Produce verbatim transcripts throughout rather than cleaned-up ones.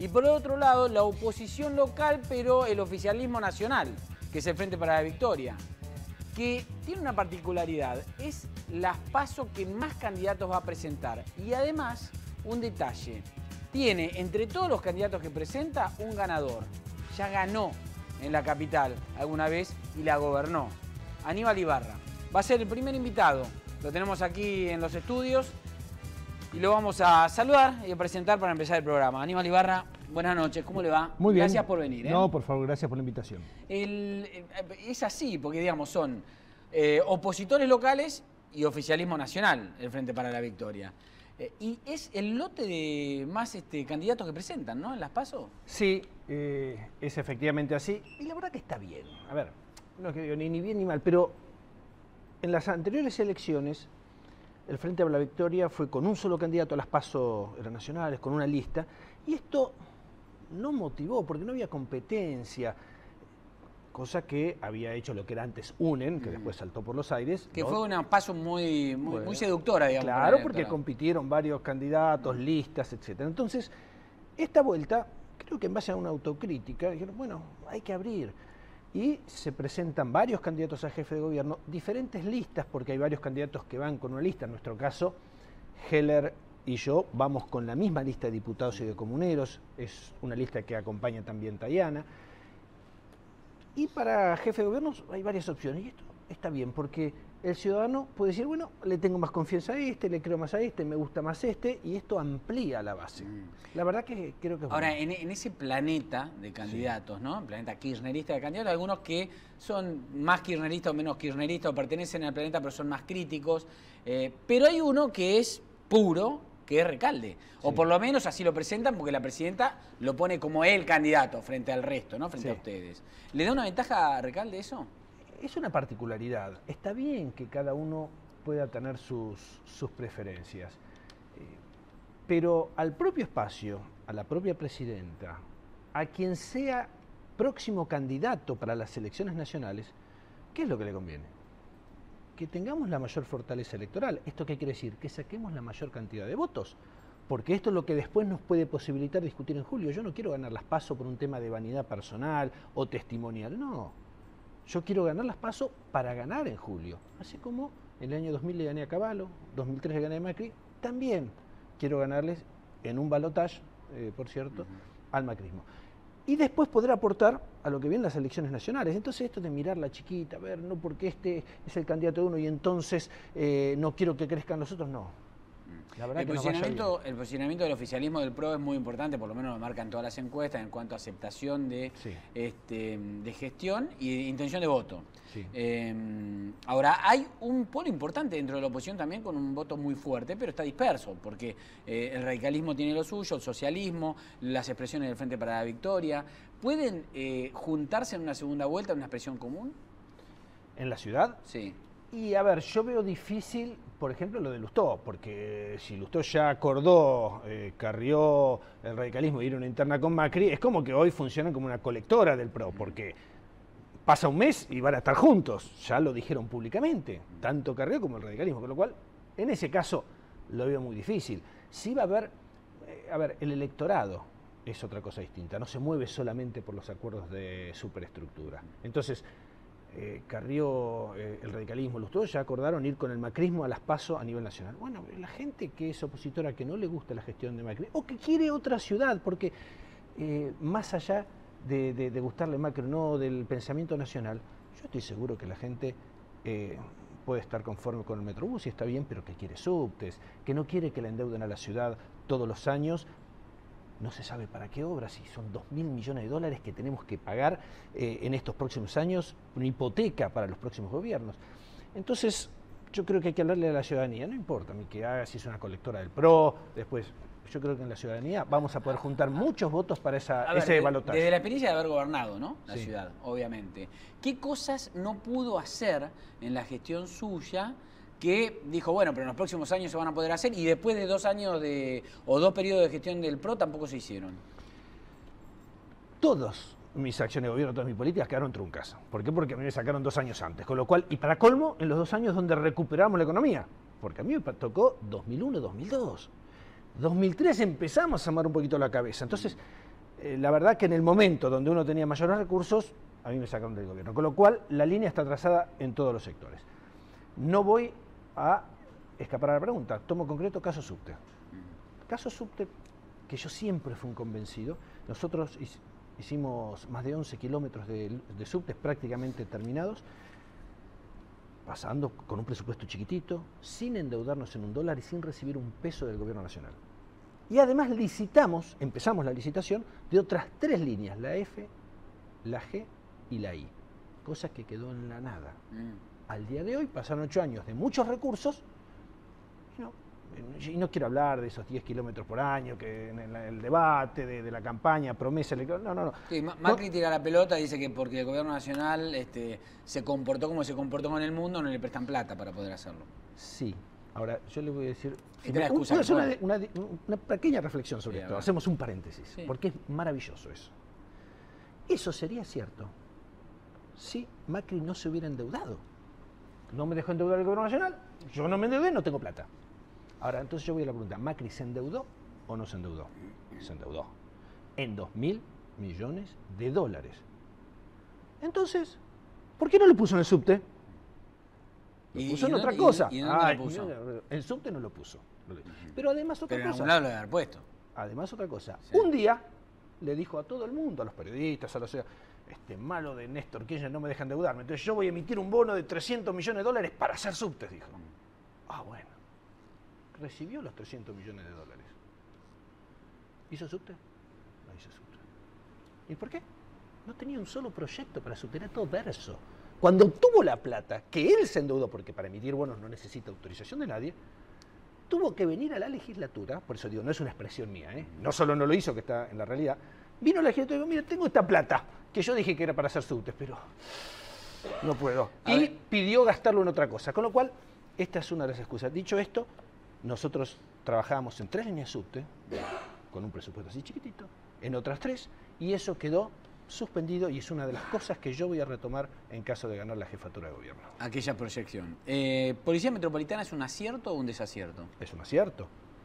Y por el otro lado, la oposición local, pero el oficialismo nacional, que es el Frente para la Victoria, que tiene una particularidad, es las PASO que más candidatos va a presentar. Y además, un detalle, tiene entre todos los candidatos que presenta un ganador. Ya ganó en la capital alguna vez y la gobernó. Aníbal Ibarra va a ser el primer invitado. Lo tenemos aquí en los estudios y lo vamos a saludar y a presentar para empezar el programa. Aníbal Ibarra, buenas noches, ¿cómo le va? Muy bien. Gracias por venir. ¿eh? No, por favor, gracias por la invitación. El, es así, porque digamos, son eh, opositores locales y oficialismo nacional, el Frente para la Victoria. Eh, y es el lote de más este, candidatos que presentan, ¿no? En las PASO. Sí, eh, es efectivamente así. Y la verdad que está bien. A ver, no es que digo ni, ni bien ni mal, pero en las anteriores elecciones, el Frente para la Victoria fue con un solo candidato a las PASO, eran nacionales, con una lista, y esto no motivó, porque no había competencia, cosa que había hecho lo que era antes UNEN, que mm. después saltó por los aires. Que ¿no? fue una PASO muy, muy, bueno, muy seductora, digamos. Claro, porque compitieron varios candidatos, mm. listas, etcétera. Entonces, esta vuelta, creo que en base a una autocrítica, dijeron, bueno, hay que abrir. Y se presentan varios candidatos a jefe de gobierno, diferentes listas, porque hay varios candidatos que van con una lista. En nuestro caso, Heller y yo vamos con la misma lista de diputados y de comuneros, es una lista que acompaña también Tayana. Y para jefe de gobierno hay varias opciones, y esto está bien, porque el ciudadano puede decir, bueno, le tengo más confianza a este, le creo más a este, me gusta más este, y esto amplía la base. Mm. La verdad que creo que es Ahora, bueno. en, en ese planeta de candidatos, sí. ¿no? El planeta kirchnerista de candidatos, algunos que son más kirchneristas o menos kirchneristas, o pertenecen al planeta pero son más críticos, eh, pero hay uno que es puro, que es Recalde, o sí. por lo menos así lo presentan porque la presidenta lo pone como el candidato frente al resto, ¿no? Frente sí. a ustedes. ¿Le da una ventaja a Recalde eso? Es una particularidad. Está bien que cada uno pueda tener sus, sus preferencias, eh, pero al propio espacio, a la propia presidenta, a quien sea próximo candidato para las elecciones nacionales, ¿qué es lo que le conviene? Que tengamos la mayor fortaleza electoral. ¿Esto qué quiere decir? Que saquemos la mayor cantidad de votos, porque esto es lo que después nos puede posibilitar discutir en julio. Yo no quiero ganar las PASO por un tema de vanidad personal o testimonial, no. Yo quiero ganar las PASO para ganar en julio. Así como en el año dos mil le gané a Cavallo, dos mil tres le gané a Macri, también quiero ganarles en un balotaje, eh, por cierto, uh-huh. al macrismo. Y después poder aportar a lo que vienen las elecciones nacionales. Entonces esto de mirar la chiquita, a ver, no porque este es el candidato de uno y entonces eh, no quiero que crezcan los otros, no. La verdad el, que posicionamiento, el posicionamiento del oficialismo del P R O es muy importante, por lo menos lo marcan todas las encuestas en cuanto a aceptación de, sí. este, de gestión y de intención de voto. Sí. Eh, ahora, hay un polo importante dentro de la oposición también con un voto muy fuerte, pero está disperso, porque eh, el radicalismo tiene lo suyo, el socialismo, las expresiones del Frente para la Victoria. ¿Pueden eh, juntarse en una segunda vuelta en una expresión común? ¿En la ciudad? Sí. Y a ver, yo veo difícil, por ejemplo, lo de Lustó, porque si Lustó ya acordó, eh, carrió el radicalismo y ir a una interna con Macri, es como que hoy funcionan como una colectora del P R O, porque pasa un mes y van a estar juntos, ya lo dijeron públicamente, tanto Carrió como el radicalismo, con lo cual, en ese caso, lo veo muy difícil. Sí va a haber, eh, a ver, el electorado es otra cosa distinta, no se mueve solamente por los acuerdos de superestructura. Entonces, Eh, Carrió, eh, el radicalismo, los todos ya acordaron ir con el macrismo a las PASO a nivel nacional. Bueno, la gente que es opositora, que no le gusta la gestión de Macri, o que quiere otra ciudad, porque eh, más allá de, de, de gustarle Macri o no, del pensamiento nacional, yo estoy seguro que la gente eh, puede estar conforme con el Metrobús y está bien, pero que quiere subtes, que no quiere que le endeuden a la ciudad todos los años. No se sabe para qué obras, si son dos mil millones de dólares que tenemos que pagar eh, en estos próximos años, una hipoteca para los próximos gobiernos. Entonces, yo creo que hay que hablarle a la ciudadanía, no importa ni que haga si es una colectora del P R O, después, yo creo que en la ciudadanía vamos a poder juntar muchos votos para esa, a ver, ese balotaje. Desde la experiencia de haber gobernado, ¿no? La sí. ciudad, obviamente. ¿Qué cosas no pudo hacer en la gestión suya que dijo, bueno, pero en los próximos años se van a poder hacer, y después de dos años de, o dos periodos de gestión del P R O tampoco se hicieron? Todos mis acciones de gobierno, todas mis políticas quedaron truncas. ¿Por qué? Porque a mí me sacaron dos años antes, con lo cual, y para colmo, en los dos años donde recuperamos la economía, porque a mí me tocó dos mil uno, dos mil dos. dos mil tres empezamos a amar un poquito la cabeza. Entonces, eh, la verdad que en el momento donde uno tenía mayores recursos, a mí me sacaron del gobierno. Con lo cual, la línea está trazada en todos los sectores. No voy a escapar a la pregunta. Tomo concreto caso subte. Caso subte, que yo siempre fui un convencido. Nosotros hicimos más de once kilómetros de, de subtes prácticamente terminados, pasando con un presupuesto chiquitito, sin endeudarnos en un dólar y sin recibir un peso del gobierno nacional. Y además licitamos, empezamos la licitación de otras tres líneas, la F, la G y la I, cosa que quedó en la nada. Mm. Al día de hoy pasaron ocho años de muchos recursos y no, y no quiero hablar de esos diez kilómetros por año, que en el, el debate de, de la campaña, promesa electoral, no, no, no. Sí, Macri tira la pelota, dice que porque el gobierno nacional este, se comportó como se comportó con el mundo, no le prestan plata para poder hacerlo. Sí, ahora yo le voy a decir, si me, un, hacer una, una, una pequeña reflexión sobre sí, esto, hacemos un paréntesis, sí. Porque es maravilloso eso. Eso sería cierto si Macri no se hubiera endeudado. No me dejó endeudar el gobierno nacional, yo no me endeudé, no tengo plata. Ahora, entonces yo voy a la pregunta, ¿Macri se endeudó o no se endeudó? Se endeudó en dos mil millones de dólares. Entonces, ¿por qué no lo puso en el subte? Lo puso en otra cosa. ¿Y dónde lo puso? En subte no lo puso. Pero además otra cosa. Pero en cosa. algún lado lo debe haber puesto. Además otra cosa. Sí. Un día le dijo a todo el mundo, a los periodistas, a los... Este malo de Néstor Kirchner no me deja endeudarme. Entonces yo voy a emitir un bono de trescientos millones de dólares para hacer subtes, dijo. Ah, bueno. Recibió los trescientos millones de dólares. ¿Hizo subte? No hizo subte. ¿Y por qué? No tenía un solo proyecto para subte, era todo verso. Cuando obtuvo la plata, que él se endeudó, porque para emitir bonos no necesita autorización de nadie, tuvo que venir a la legislatura, por eso digo, no es una expresión mía, ¿eh? No solo no lo hizo, que está en la realidad, vino a la legislatura y dijo, mira, tengo esta plata, que yo dije que era para hacer subtes, pero no puedo. A y ver. Pidió gastarlo en otra cosa, con lo cual, esta es una de las excusas. Dicho esto, nosotros trabajábamos en tres líneas subte, con un presupuesto así chiquitito, en otras tres, y eso quedó suspendido y es una de las cosas que yo voy a retomar en caso de ganar la jefatura de gobierno. Aquella proyección. Eh, ¿Policía Metropolitana es un acierto o un desacierto? Es un acierto.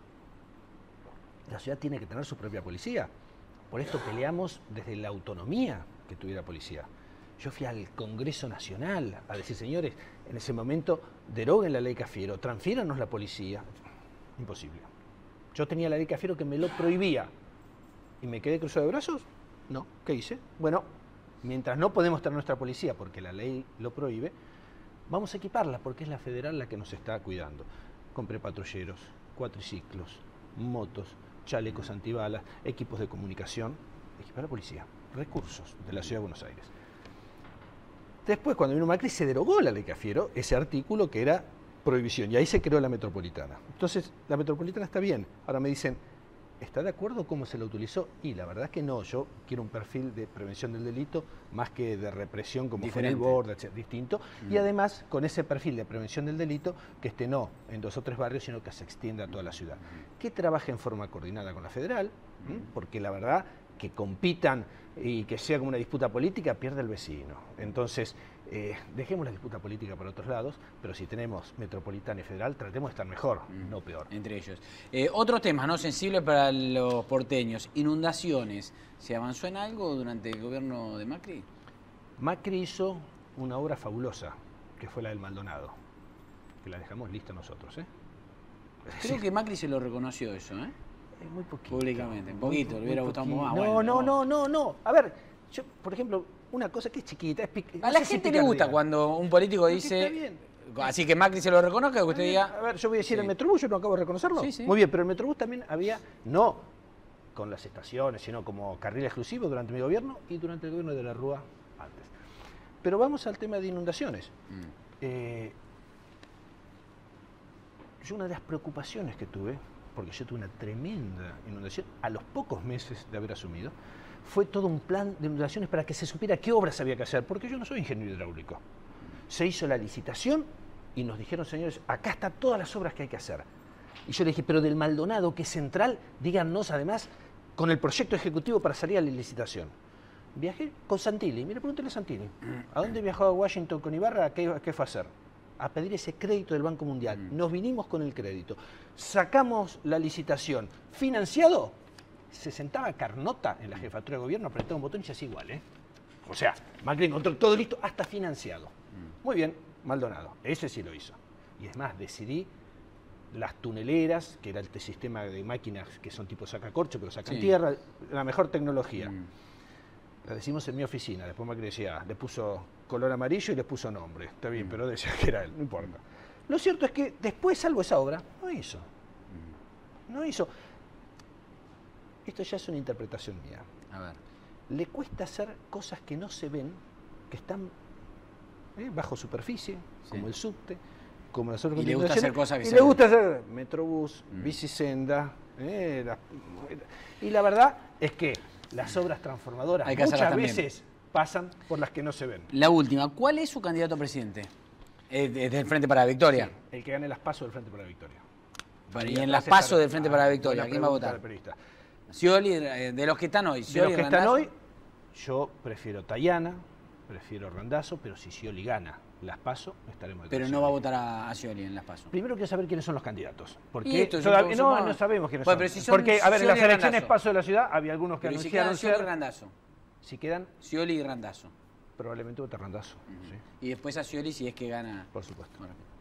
La ciudad tiene que tener su propia policía. Por esto peleamos desde la autonomía que tuviera policía. Yo fui al Congreso Nacional a decir, señores, en ese momento deroguen la ley Cafiero, transfiéranos la policía. Imposible. Yo tenía la ley Cafiero que me lo prohibía y me quedé cruzado de brazos. No, ¿qué hice? Bueno, mientras no podemos tener nuestra policía porque la ley lo prohíbe, vamos a equiparla porque es la federal la que nos está cuidando. Compré patrulleros, cuatriciclos, motos, chalecos antibalas, equipos de comunicación, equipar a la policía, recursos de la Ciudad de Buenos Aires. Después, cuando vino Macri, se derogó la ley Cafiero, ese artículo que era prohibición, y ahí se creó la Metropolitana. Entonces, la Metropolitana está bien. Ahora me dicen, ¿está de acuerdo cómo se lo utilizó? Y la verdad es que no, yo quiero un perfil de prevención del delito más que de represión como fue en el Borda, distinto, mm. y además con ese perfil de prevención del delito que esté no en dos o tres barrios, sino que se extienda a toda la ciudad. Que trabaje en forma coordinada con la federal, mm. porque la verdad que compitan y que sea como una disputa política, pierde el vecino. Entonces, eh, dejemos la disputa política para otros lados, pero si tenemos metropolitana y federal, tratemos de estar mejor, mm. no peor. Entre ellos. Eh, otros temas, ¿no? Sensibles para los porteños, inundaciones. ¿Se avanzó en algo durante el gobierno de Macri? Macri hizo una obra fabulosa, que fue la del Maldonado, que la dejamos lista nosotros, ¿eh? Creo que Macri se lo reconoció eso, ¿eh? Muy poquito. Públicamente, un poquito, muy, le hubiera gustado más. No, bueno, no, no, no, no. A ver, yo, por ejemplo, una cosa que es chiquita, es pic... A no la gente si le gusta cuando un político dice... Está bien. Así que Macri se lo reconozca, que usted bien. diga... A ver, yo voy a decir sí. el Metrobús, yo no acabo de reconocerlo. Sí, sí. Muy bien, pero el Metrobús también había, no con las estaciones, sino como carril exclusivo durante mi gobierno y durante el gobierno de la Rúa antes. Pero vamos al tema de inundaciones. Mm. Eh, yo una de las preocupaciones que tuve, porque yo tuve una tremenda inundación a los pocos meses de haber asumido, fue todo un plan de inundaciones para que se supiera qué obras había que hacer, porque yo no soy ingeniero hidráulico. Se hizo la licitación y nos dijeron, señores, acá están todas las obras que hay que hacer. Y yo le dije, pero del Maldonado, que es central, díganos además con el proyecto ejecutivo para salir a la licitación. Viajé con Santilli, mire, pregúntele a Santilli, ¿a dónde viajó a Washington con Ibarra? ¿Qué, qué fue a hacer? A pedir ese crédito del Banco Mundial. Nos vinimos con el crédito. Sacamos la licitación. ¿Financiado? se sentaba Carnota en la jefatura de gobierno, apretaba un botón y se hacía igual, ¿eh? O sea, Macri encontró todo listo, hasta financiado. Muy bien, Maldonado, ese sí lo hizo. Y es más, decidí las tuneleras, que era el sistema de máquinas que son tipo sacacorcho, pero sacan sí. tierra, la mejor tecnología. Mm. La decimos en mi oficina, después Macri decía, le puso color amarillo y le puso nombre. Está bien, mm. pero decía que era él, no importa. Lo cierto es que después, salvo esa obra, no hizo. Mm. No hizo. Esto ya es una interpretación mía. A ver. Le cuesta hacer cosas que no se ven, que están eh, bajo superficie, sí. como el subte, como las otras. Y le gusta hacer cosas que y se le ven. gusta hacer metrobús, mm. bicisenda. Eh, la, y la verdad es que las obras transformadoras muchas veces pasan por las que no se ven. La última, ¿cuál es su candidato a presidente? Eh, desde el Frente para la Victoria. Sí, el que gane las PASO del Frente para la Victoria. Para, y en las PASO del Frente ah, para la Victoria, ¿quién va a votar? Scioli, de los que están hoy. De los que Randazzo. Están hoy, yo prefiero Tayana, prefiero Randazzo, pero si Scioli gana las PASO, estaremos. Pero no va a votar a, a Scioli en las PASO. Primero quiero saber quiénes son los candidatos. Porque esto, todavía, no, no sabemos quiénes bueno, son. Si son. Porque, a ver, en las elecciones Randazzo. PASO de la ciudad había algunos que pero anunciaron. Si quedan Scioli y Randazzo. Si quedan. Scioli y Randazzo. Probablemente vote Randazzo. Uh-huh. Sí. Y después a Scioli si es que gana. Por supuesto. Bueno.